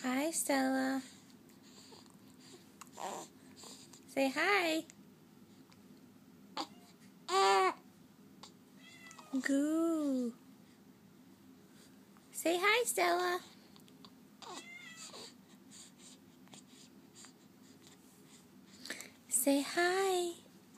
Hi, Stella. Say hi. Goo. Say hi, Stella. Say hi.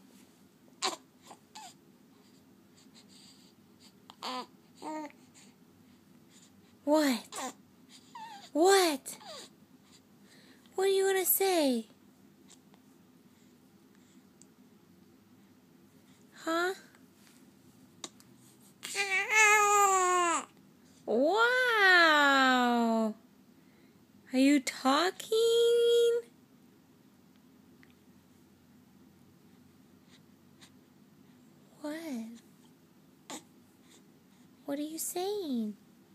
What? What? What are you gonna say? Huh? Wow! Are you talking? What? What are you saying?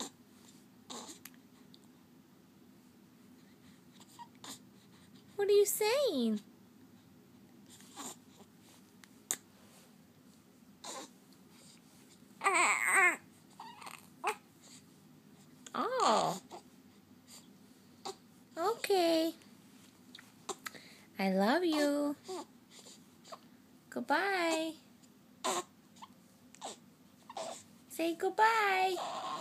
What are you saying? Oh. Okay. I love you. Goodbye. Say goodbye.